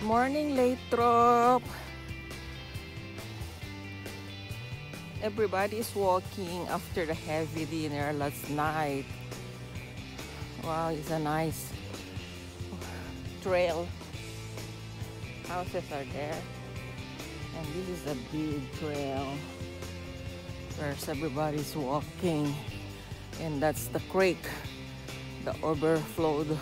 morning, Lathrop. Everybody's walking after the heavy dinner last night. Wow, it's a nice trail. Houses are there. And this is a big trail where everybody's walking. And that's the creek that overflowed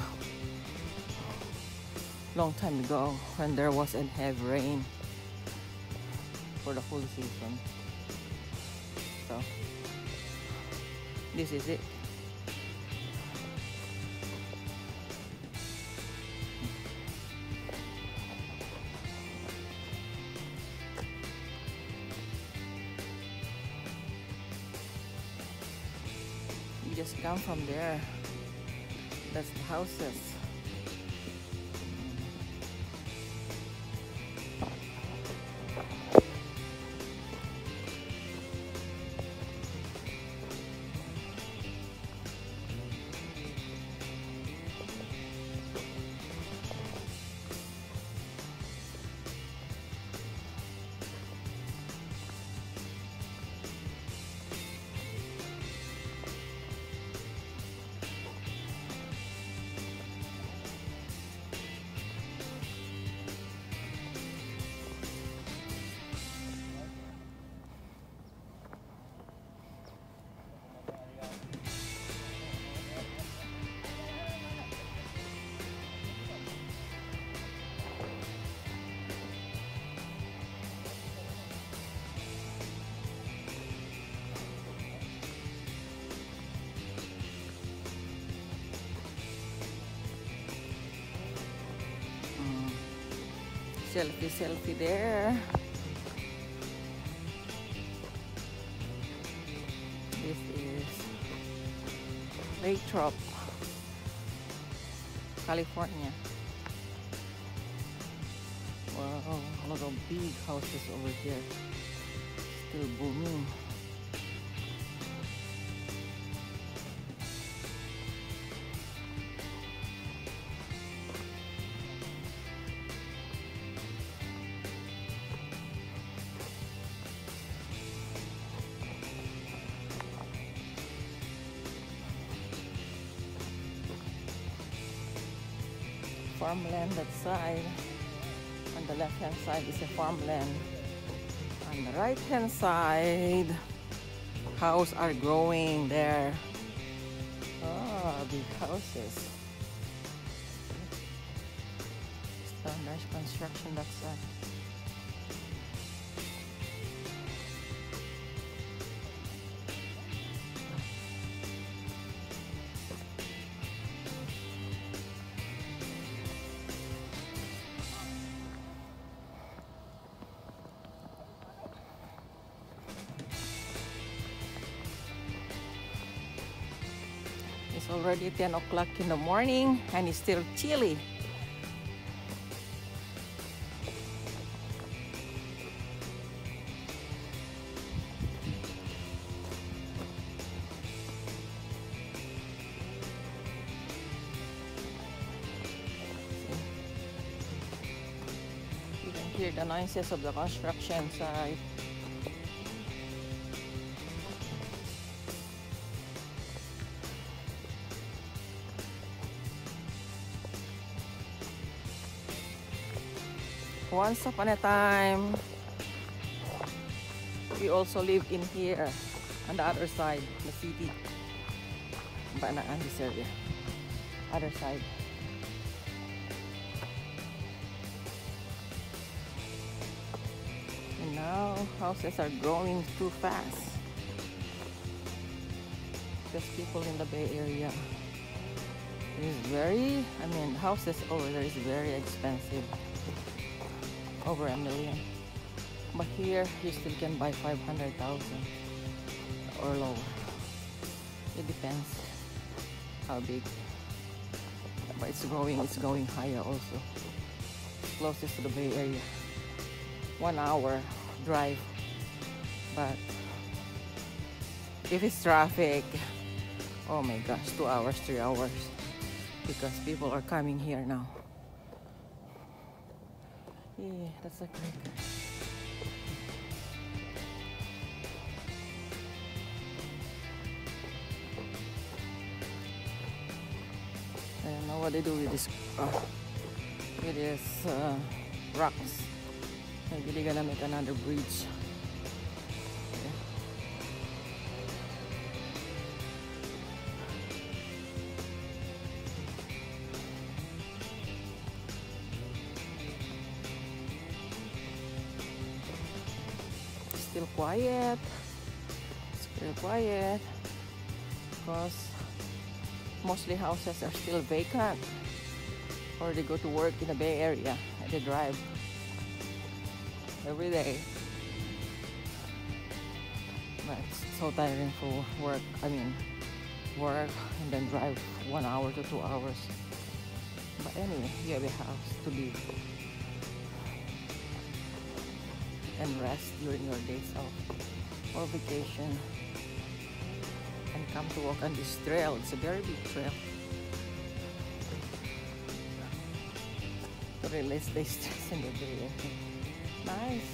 long time ago when there wasn't heavy rain for the whole season. So this is it. You just come from there. That's the houses. Selfie there. This is Lathrop, California. Wow, a lot of big houses over here. Still booming. Farmland that side. On the left hand side is a farmland. On the right hand side, houses are growing there. Oh, big houses. Standard construction that side. It's already 10 o'clock in the morning and it's still chilly. You can hear the noises of the construction site. Once upon a time, we also lived in here on the other side, the city. Banaan this area. Other side. And now houses are growing too fast. Because people in the Bay Area is houses over there is very expensive. Over $1 million, but here you still can buy 500,000 or lower. It depends how big, but it's going higher also. Closest to the Bay Area, 1 hour drive, but if it's traffic, oh my gosh, 2 hours, 3 hours, because people are coming here now. Yeah, that's a creek. I don't know what they do with this rocks. Maybe they're gonna make another bridge. Yeah. Still quiet. Still quiet because mostly houses are still vacant, or they go to work in the Bay Area and they drive every day. But it's so tiring for work. I mean, work and then drive 1 hour to 2 hours. But anyway, you have a house to live and rest during your days off or vacation, and come to walk on this trail. It's a very big trail to release the stress in the day. Nice.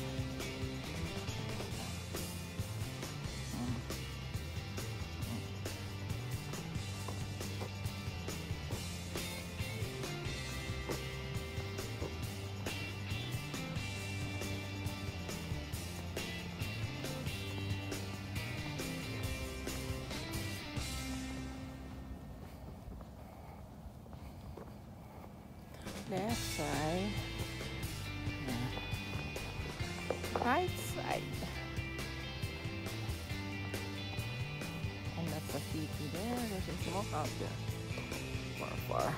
Left side, right side, and that's a city there. There's a smoke out there, far.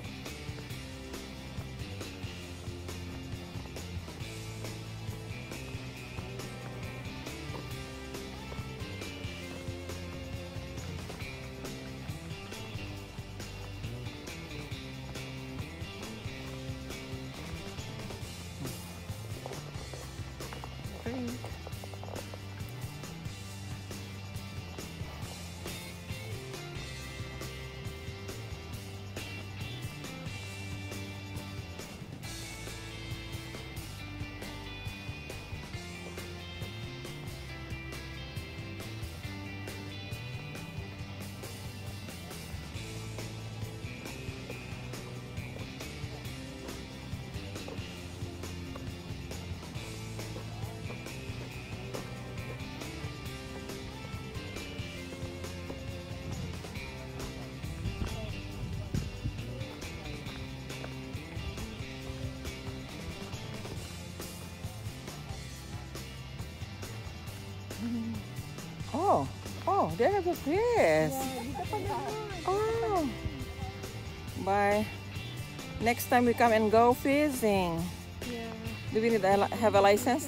Oh, they have a place. Oh, bye. Next time we come and go fishing. Yeah. Do we need to have a license?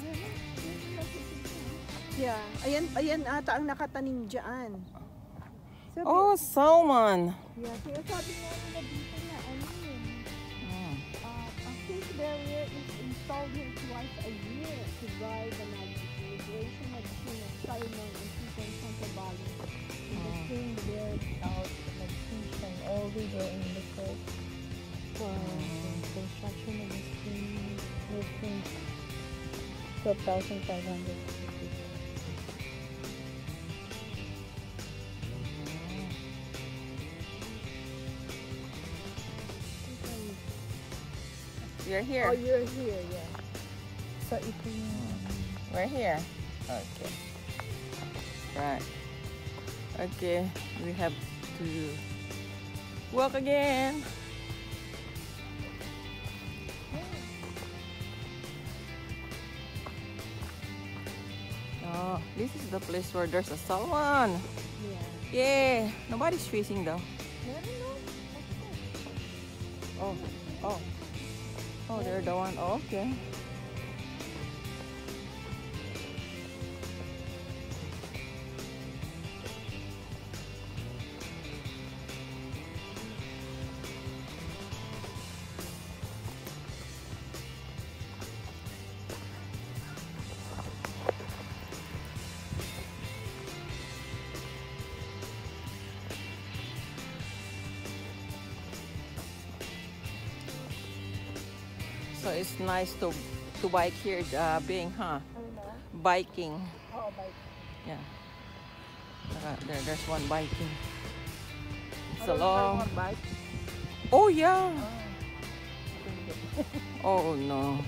Yeah. Ayan ata ang nakatanim dyan. Oh, salmon. Yeah, kaya sabi nga nila dito na ano yun. Ang fish barrier is installed here twice a year to drive the migration of salmon and fish in Santa Valley. In the spring, they're out like fish and all river in the coast. For construction of the spring, 12,500. You're here. Oh, you're here, yeah. So if we're here. Okay. Right. Okay. We have to walk again. Oh, this is the place where there's a salmon. yeah. Yeah. Nobody's fishing though. Oh, they're the one. Oh, okay. So it's nice to to bike here, being, huh? Ano na? Biking. Oo, bike. Yeah. There's one biking. It's a Ano long. yung bike? Oh yeah. Ah, Oh no.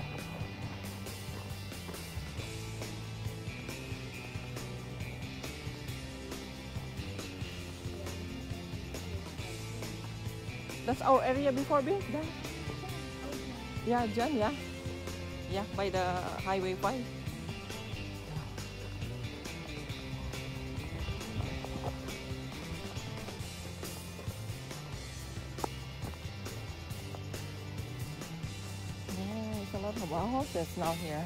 That's our area before, babe. Yeah, John, yeah. Yeah, by the Highway 5. Yeah, there's a lot of houses now here.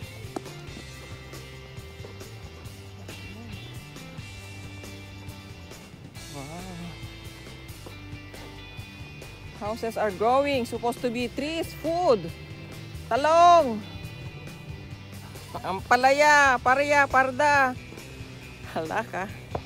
Wow. Houses are growing. Supposed to be trees, food. Talong. Ampalaya, parya, parda. Hala ka.